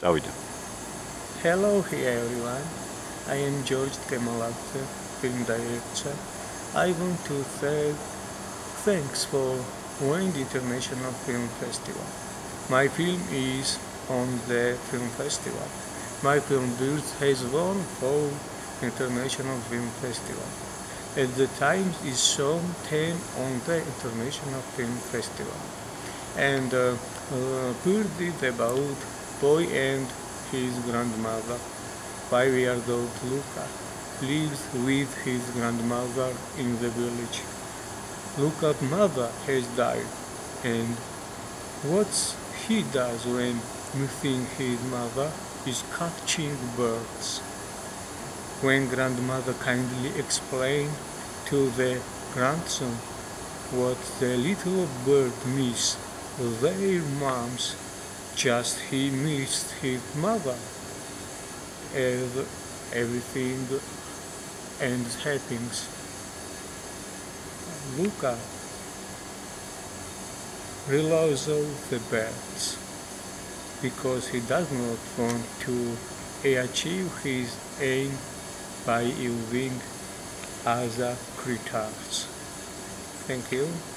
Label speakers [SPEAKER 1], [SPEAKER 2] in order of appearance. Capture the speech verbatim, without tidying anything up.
[SPEAKER 1] წავიდა.
[SPEAKER 2] Hello here everyone, I am George Kemalakse, film director. I want to say thanks for winning the International Film Festival. My film is on the film festival. My film Birds has won four International Film Festival. At the time is shown ten on the International Film Festival. And uh, uh, Bird is about boy and his grandmother. Five-year-old Luca lives with his grandmother in the village. Luca's mother has died, and what he does when missing his mother is catching birds. When grandmother kindly explained to the grandson what the little bird missed their moms, just he missed his mother, as everything ends happens. Luca reloads all the birds because he does not want to achieve his aim by using other creatures. Thank you.